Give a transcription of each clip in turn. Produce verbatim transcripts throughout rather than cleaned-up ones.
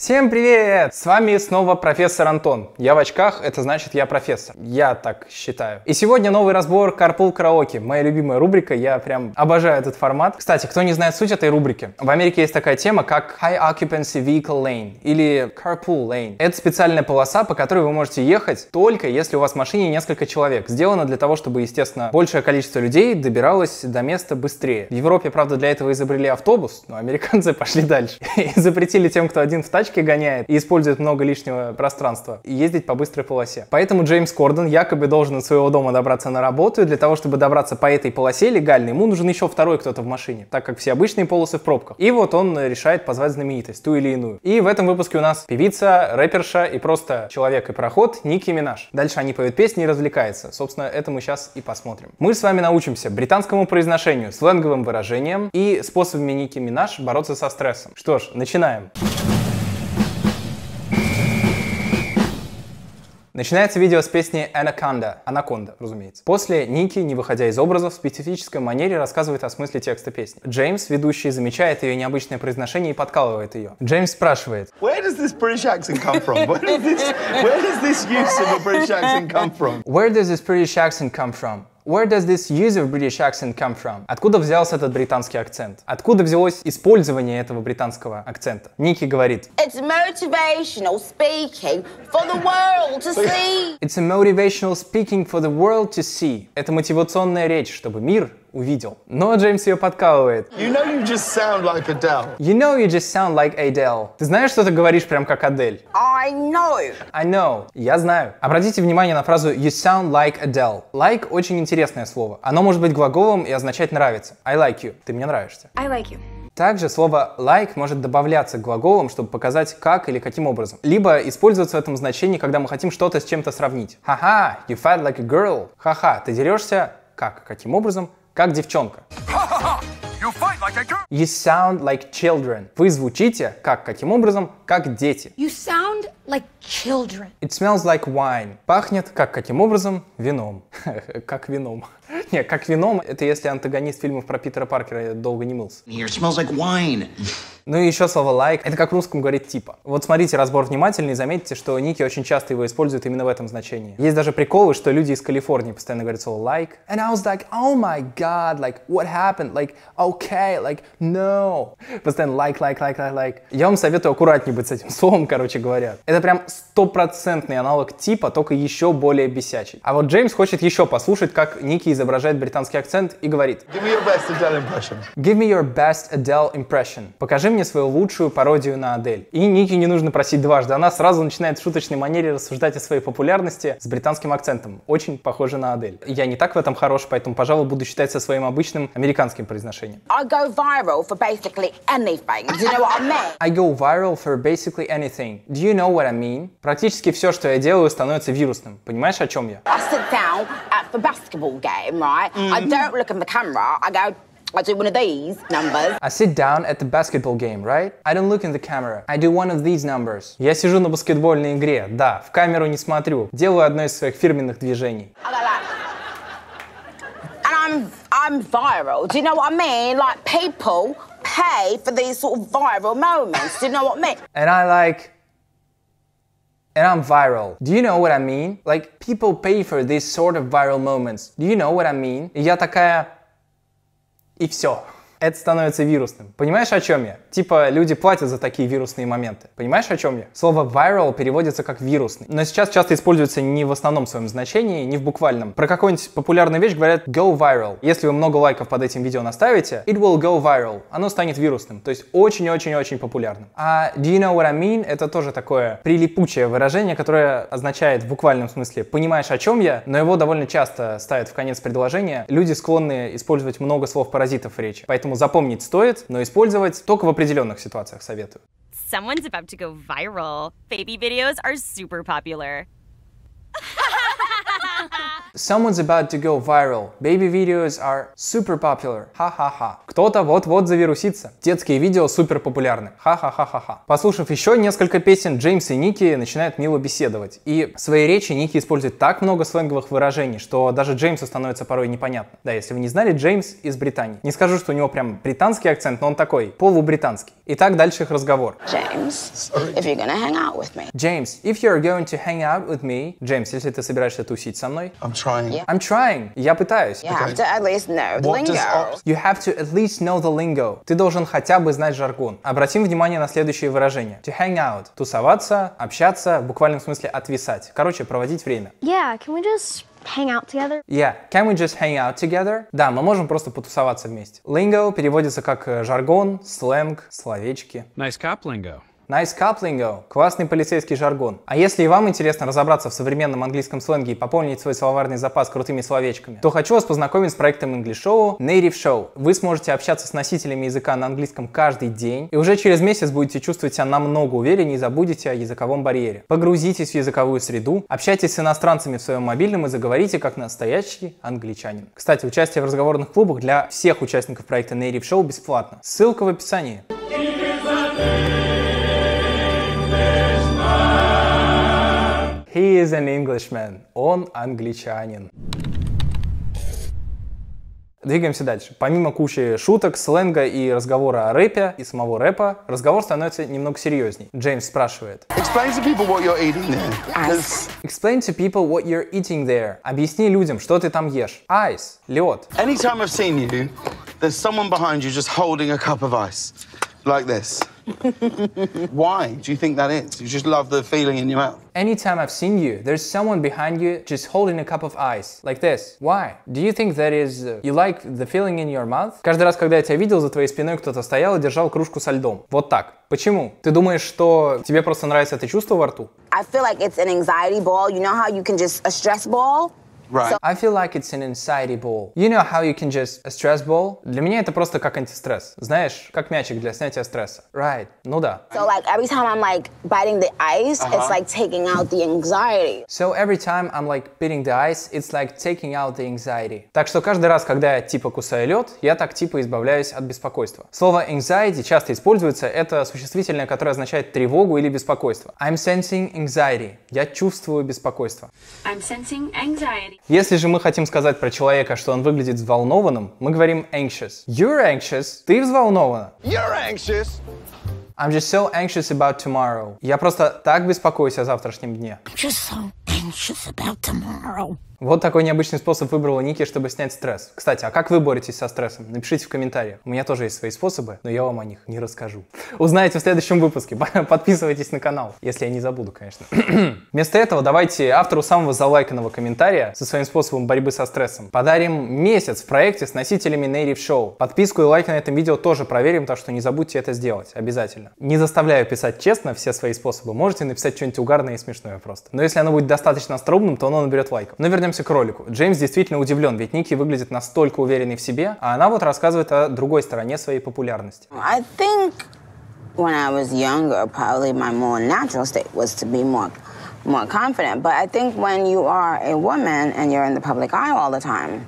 Всем привет! С вами снова профессор Антон. Я в очках, это значит я профессор. Я так считаю. И сегодня новый разбор Carpool Karaoke. Моя любимая рубрика, я прям обожаю этот формат. Кстати, кто не знает суть этой рубрики, в Америке есть такая тема, как High Occupancy Vehicle Lane или Carpool Lane. Это специальная полоса, по которой вы можете ехать только если у вас в машине несколько человек. Сделано для того, чтобы, естественно, большее количество людей добиралось до места быстрее. В Европе, правда, для этого изобрели автобус, но американцы пошли дальше и запретили тем, кто один в тачке гоняет и использует много лишнего пространства, ездить по быстрой полосе. Поэтому Джеймс Корден якобы должен от своего дома добраться на работу, и для того, чтобы добраться по этой полосе легально, ему нужен еще второй кто-то в машине, так как все обычные полосы в пробках. И вот он решает позвать знаменитость, ту или иную. И в этом выпуске у нас певица, рэперша и просто человек и пароход Ники Минаж. Дальше они поют песни и развлекаются. Собственно, это мы сейчас и посмотрим. Мы с вами научимся британскому произношению, сленговым выражениям и способами Ники Минаж бороться со стрессом. Что ж, начинаем. Начинается видео с песни Anaconda, Анаконда, разумеется. После Ники, не выходя из образа, в специфической манере рассказывает о смысле текста песни. Джеймс, ведущий, замечает ее необычное произношение и подкалывает ее. Джеймс спрашивает: Where does this British accent come from? Where does this, where does this use of a British accent come from? Where does this British accent come from? Where does this use of British accent come from? Откуда взялся этот британский акцент? Откуда взялось использование этого британского акцента? Ники говорит: It's motivational speaking for the world to see. It's a motivational speaking for the world to see. Это мотивационная речь, чтобы мир увидел. Но Джеймс ее подкалывает. You know you just sound like Adele. You know you just sound like Adele. Ты знаешь, что ты говоришь прям как Адель? I know. I know. Я знаю. Обратите внимание на фразу you sound like Adele. Like очень интересное слово. Оно может быть глаголом и означать нравится. I like you. Ты мне нравишься. I like you. Также слово like может добавляться к глаголам, чтобы показать как или каким образом. Либо использоваться в этом значении, когда мы хотим что-то с чем-то сравнить. Ха-ха, you fight like a girl. Ха-ха, ты дерешься как? Каким образом? Как девчонка. You fight like a girl. You sound like children. Вы звучите как? Каким образом? Как дети. You sound like children. It smells like wine. Пахнет как? Каким образом? Вином. Как вином. Не, как вином, это если антагонист фильмов про Питера Паркера долго не мылся. Here smells like wine. Ну и еще слово like, это как в русском говорит типа. Вот смотрите разбор внимательно и заметите, что Ники очень часто его используют именно в этом значении. Есть даже приколы, что люди из Калифорнии постоянно говорят слово like. And I was like, oh my god, like, what happened? Like, okay, like, no. Постоянно like, like, like, like, like. Я вам советую аккуратнее быть с этим словом, короче говоря. Это прям стопроцентный аналог типа, только еще более бесячий. А вот Джеймс хочет еще послушать, как Ники изображает британский акцент и говорит: Give me your best Adele impression. Give me your best Adele impression. Покажи мне свою лучшую пародию на Адель. И Ники не нужно просить дважды. Она сразу начинает в шуточной манере рассуждать о своей популярности с британским акцентом. Очень похоже на Адель. Я не так в этом хорош, поэтому, пожалуй, буду считать со своим обычным американским произношением. I go viral for basically anything. Do you know what I mean? I go viral for basically anything. Do you know what I mean? Практически все, что я делаю, становится вирусным. Понимаешь, о чем я? I sit down at the basketball game, right? I don't look in the camera. I go, I do one of these numbers. I sit down at the basketball game, right? I don't look in the camera. I do one of these numbers. Я сижу на баскетбольной игре. Да, в камеру не смотрю. Делаю одно из своих фирменных движений. I go like, and I'm, I'm viral. Do you know what I mean? Like people pay for these sort of viral moments. Do you know what I mean? And I like... And I'm viral. Do you know what I mean? Like, people pay for these sort of viral moments. Do you know what I mean? И я такая... И все. Это становится вирусным. Понимаешь, о чем я? Типа, люди платят за такие вирусные моменты. Понимаешь, о чем я? Слово viral переводится как вирусный. Но сейчас часто используется не в основном своем значении, не в буквальном. Про какую-нибудь популярную вещь говорят go viral. Если вы много лайков под этим видео наставите, it will go viral. Оно станет вирусным. То есть очень-очень-очень популярным. А do you know what I mean? Это тоже такое прилипучее выражение, которое означает в буквальном смысле понимаешь, о чем я, но его довольно часто ставят в конец предложения. Люди склонны использовать много слов-паразитов в речи. Поэтому запомнить стоит, но использовать только в определенных ситуациях советую. Someone's about to go viral. Baby videos are super popular. Someone's about to go viral. Baby videos are super popular. Ха-ха-ха. Кто-то вот-вот завирусится. Детские видео супер популярны. Ха-ха-ха-ха-ха. Послушав еще несколько песен, Джеймс и Ники начинают мило беседовать. И в своей речи Ники использует так много сленговых выражений, что даже Джеймсу становится порой непонятно. Да, если вы не знали, Джеймс из Британии. Не скажу, что у него прям британский акцент, но он такой, полубританский. Итак, дальше их разговор. James, if you're gonna hang out with me. James, if you're going to hang out with me. Джеймс, если ты собираешься тусить со мной. I'm trying. Yeah. I'm trying. Я пытаюсь. You have to at least know the What does lingo. op- You have to at least know the lingo. Ты должен хотя бы знать жаргон. Обратим внимание на следующие выражения. To hang out. Тусоваться, общаться, в буквальном смысле отвисать. Короче, проводить время. Yeah, can we just hang out together? Yeah, can we just hang out together? Да, мы можем просто потусоваться вместе. Lingo переводится как э, жаргон, сленг, словечки. Nice cop lingo. Nice cop lingo. Классный полицейский жаргон. А если и вам интересно разобраться в современном английском сленге и пополнить свой словарный запас крутыми словечками, то хочу вас познакомить с проектом English Show Native Show. Вы сможете общаться с носителями языка на английском каждый день, и уже через месяц будете чувствовать себя намного увереннее и забудете о языковом барьере. Погрузитесь в языковую среду, общайтесь с иностранцами в своем мобильном и заговорите как настоящий англичанин. Кстати, участие в разговорных клубах для всех участников проекта Native Show бесплатно. Ссылка в описании. He is an Englishman. Он англичанин. Двигаемся дальше. Помимо кучи шуток, сленга и разговора о рэпе и самого рэпа, разговор становится немного серьезней. Джеймс спрашивает. Explain to people what you're eating there. 'Cause Explain to people what you're eating there. Объясни людям, что ты там ешь. Ice. Лед. anytime I've seen you, there's someone behind you just holding a cup of ice. Like this. Why do you think that is? You just love the feeling in your mouth. Anytime I've seen you, there's someone behind you just holding a cup of ice. Like this. Why? Do you think that is... Uh, you like the feeling in your mouth? Каждый раз, когда я тебя видел, за твоей спиной кто-то стоял и держал кружку со льдом. Вот так. Почему? Ты думаешь, что тебе просто нравится это чувство во рту? I feel like it's an anxiety ball. You know how you can just a stress ball? Right. I feel like it's an anxiety ball. You know how you can just... A stress ball? Для меня это просто как антистресс. Знаешь, как мячик для снятия стресса. Right. Ну да. So like every time I'm like biting the ice, it's like taking out the anxiety. So every time I'm like beating the ice, it's like taking out the anxiety. Так что каждый раз, когда я типа кусаю лед, я так типа избавляюсь от беспокойства. Слово anxiety часто используется, это существительное, которое означает тревогу или беспокойство. I'm sensing anxiety. Я чувствую беспокойство. I'm sensing anxiety. Если же мы хотим сказать про человека, что он выглядит взволнованным, мы говорим anxious. You're anxious. Ты взволнована. You're anxious. I'm just so anxious about tomorrow. Я просто так беспокоюсь о завтрашнем дне. Just so anxious about tomorrow. Вот такой необычный способ выбрала Ники, чтобы снять стресс. Кстати, а как вы боретесь со стрессом? Напишите в комментариях. У меня тоже есть свои способы, но я вам о них не расскажу. Узнаете в следующем выпуске. Подписывайтесь на канал, если я не забуду, конечно. Вместо этого давайте автору самого залайканного комментария со своим способом борьбы со стрессом подарим месяц в проекте с носителями Native Show. Подписку и лайк на этом видео тоже проверим, так что не забудьте это сделать. Обязательно. Не заставляю писать честно все свои способы. Можете написать что-нибудь угарное и смешное просто. Но если оно будет достаточно остроумным, то оно наберет лайков. Но вернемся к ролику. Джеймс действительно удивлен, ведь Ники выглядит настолько уверенной в себе, а она вот рассказывает о другой стороне своей популярности. I think when I was younger, probably my more natural state was to be more, more confident. But I think when you are a woman and you're in the public eye all the time,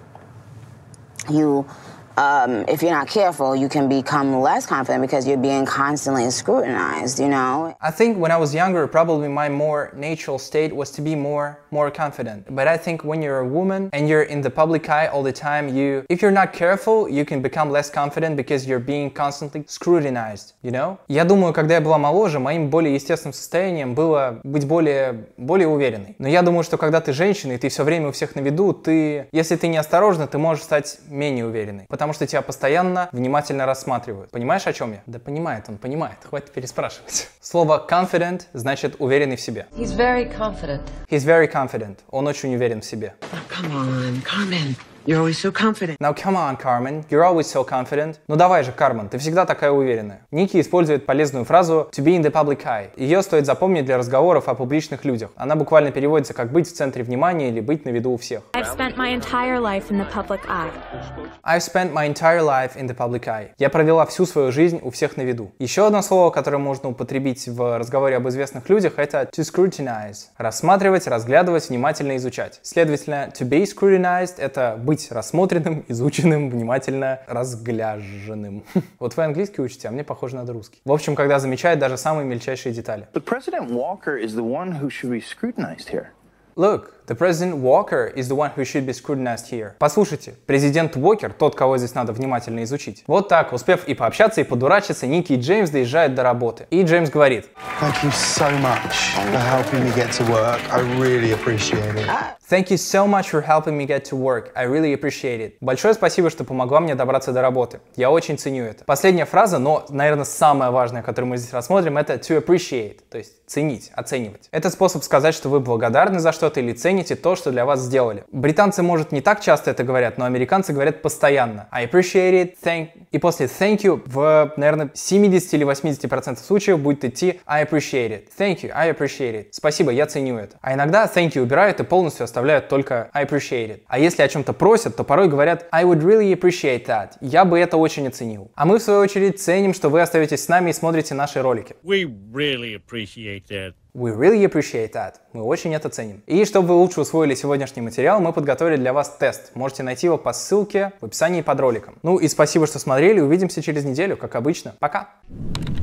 you, um, if you're not careful, you can become less confident because you're being constantly scrutinized, you know? I think when I was younger, probably my more natural state was to be more, more confident. But I think when you're a woman and you're in the public eye all the time, you, if you're not careful, you can become less confident because you're being constantly scrutinized, you know? Я думаю, когда я была моложе, моим более естественным состоянием было быть более, более уверенной. Но я думаю, что когда ты женщина и ты все время у всех на виду, ты, если ты неосторожна, ты можешь стать менее уверенной. Потому что тебя постоянно внимательно рассматривают. Понимаешь, о чем я? Да понимает он, понимает. Хватит переспрашивать. Слово confident значит уверенный в себе. He's very confident. He's very confident. Он очень уверен в себе. Come on, Carmen. You're always so confident. Now come on, Carmen. You're always so confident. Ну давай же, Кармен, ты всегда такая уверенная. Ники использует полезную фразу to be in the public eye. Ее стоит запомнить для разговоров о публичных людях. Она буквально переводится как быть в центре внимания или быть на виду у всех. I've spent my entire life in the public eye. I've spent my entire life in the public eye. Я провела всю свою жизнь у всех на виду. Еще одно слово, которое можно употребить в разговоре об известных людях, это to scrutinize. Рассматривать, разглядывать, внимательно изучать. Следовательно, to be scrutinized — это быть быть рассмотренным, изученным, внимательно разгляженным. Вот вы английский учите, а мне, похоже, надо русский. В общем, когда замечает даже самые мельчайшие детали. But President Walker is the one who should be scrutinized here. Look, the President Walker is the one who should be scrutinized here. Послушайте, президент Уокер, тот, кого здесь надо внимательно изучить. Вот так, успев и пообщаться, и подурачиться, Ники и Джеймс доезжают до работы. И Джеймс говорит: Thank you so much for helping me get to work. I really appreciate it. Thank you so much for helping me get to work. I really appreciate it. Большое спасибо, что помогла мне добраться до работы. Я очень ценю это. Последняя фраза, но, наверное, самая важная, которую мы здесь рассмотрим, это to appreciate, то есть ценить, оценивать. Это способ сказать, что вы благодарны за что-то или цените то, что для вас сделали. Британцы, может, не так часто это говорят, но американцы говорят постоянно. I appreciate it, thank... И после thank you в, наверное, семьдесят или восемьдесят процентов случаев будет идти I appreciate it. Thank you, I appreciate it. Спасибо, я ценю это. А иногда thank you убирают и полностью оставляют только I appreciate it. А если о чем-то просят, то порой говорят I would really appreciate that. Я бы это очень оценил. А мы, в свою очередь, ценим, что вы остаетесь с нами и смотрите наши ролики. We really appreciate that. We really appreciate that. Мы очень это ценим. И чтобы вы лучше усвоили сегодняшний материал, мы подготовили для вас тест. Можете найти его по ссылке в описании под роликом. Ну и спасибо, что смотрели. Увидимся через неделю, как обычно. Пока!